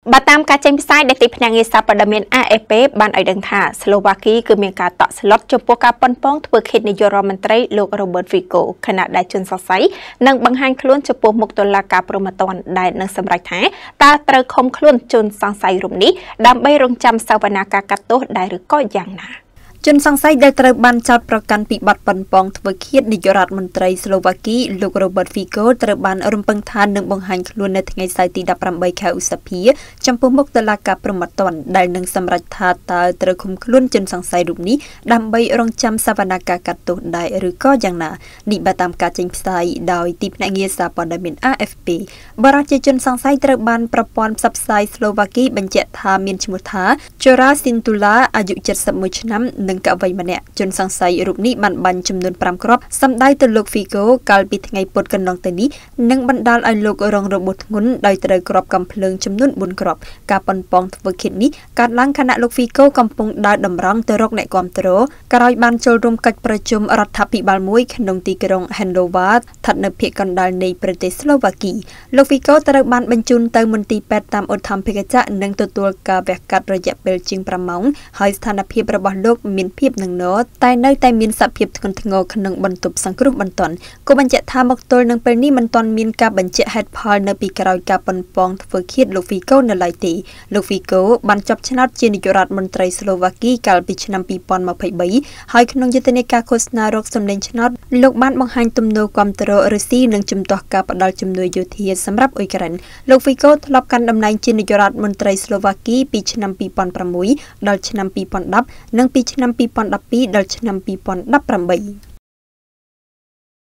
បើតាមការចេញផ្សាយដែលទីភ្នាក់ងារសារព័ត៌មាន AFP បានឲ្យដឹងថាស្លូវ៉ាគីគឺមានការតក់ស្លុតចំពោះការប៉ុនប៉ងធ្វើខេត្តនាយករដ្ឋមន្ត្រីលោក Robert Fico ខណៈដែលជនសង្ស័យនឹងបង្ហាញខ្លួនចំពោះមុខតុលាការព្រហ្មទណ្ឌដែលនឹងសម្រេចថាតើត្រូវឃុំខ្លួនជនសង្ស័យរូបនេះដើម្បីរងចាំសវនាការកាត់ទោសដែរឬក៏យ៉ាងណាជនសង្ស័យដែលត្រូវបានចោទប្រកាន់ពីបទប៉ុនប៉ងធ្វើឃាតនាយករដ្ឋមន្ត្រីស្លូវ៉ាគីលោក Robert Fico ត្រូវបានរំពឹងថានឹងបង្ហាញខ្លួននៅថ្ងៃសៅរ៍ទី18 ខែឧសភាចំពោះមុខតុលាការព្រហ្មទណ្ឌដែលនឹងសម្រេចថាតើត្រូវឃុំខ្លួនជនសង្ស័យរូបនេះដើម្បីរងចាំសវនាការកាត់ទោសដែរឬក៏យ៉ាងណានេះបើតាមការចេញផ្សាយដោយទីភ្នាក់ងារសារព័ត៌មាន AFP បរិយាជាជនសង្ស័យត្រូវបានប្រព័ន្ធផ្សព្វផ្សាយស្លូវ៉ាគីបញ្ជាក់ថាមានឈ្មោះថា Jora Sintula អាយុ71ឆ្នាំនិងកវីម្នាក់ជនសង្ស័យរូបនេះបានបាញ់ចំនួន5គ្រាប់សម្ដៅទៅលោក Fico កាលពីថ្ងៃពុធកន្លងទៅនេះនិងបណ្ដាលឲ្យលោករងរបួសធ្ងន់ដោយត្រូវគ្រាប់កាំភ្លើងចំនួន4គ្រាប់ការប៉ុនប៉ងធ្វើឃាតនេះកើតឡើងខណៈលោក Fico កំពុងដើរតម្រង់ទៅរកអ្នកគាំទ្រក្រោយបានចូលរួមកិច្ចប្រជុំរដ្ឋាភិបាលមួយក្នុងទីក្រុង Hanover ស្ថិតនៅភាគកណ្ដាលនៃប្រទេសស្លូវ៉ាគីលោក Fico ត្រូវបានបញ្ជូនទៅមន្ទីរពេទ្យតាមឧទ្ធម្ភាគចក្រនិងទទួលការវះកាត់រយៈពេលជាង5ម៉ោងហើយស្ថានភាពរបស់លោកមានភាពនឹងណតែនៅតែមានសភាពធ្ងន់ធ្ងរក្នុងបន្ទប់សង្គ្រោះបន្ទាន់ក៏បញ្ជាក់ថាមកទល់នឹងពេលនេះមិនទាន់មានការបញ្ជាក់ហេតុផលនៅពីក្រោយការប៉ុនប៉ងធ្វើឃាតលោក Fico នៅឡើយទេលោក Fico បានជាប់ឆ្នោតជានាយករដ្ឋមន្ត្រីស្លូវ៉ាគីកាលពីឆ្នាំ2023ហើយក្នុងយុទ្ធនាការឃោសនារកសម្លេងឆ្នោតលោកបានបង្ហាញទំនោរគាំទ្ររុស្ស៊ីនិងជំទាស់ការផ្ដល់ជំនួយយោធាសម្រាប់អ៊ុយក្រែនលោក Fico ធ្លាប់កាន់តំណែងជានាយករដ្ឋមន្ត្រីស្លូវ៉ាគីពីឆ្នាំ2006ដល់ឆ្នាំ2010និងពីឆ្នាំ2012ដល់ឆ្នាំ2018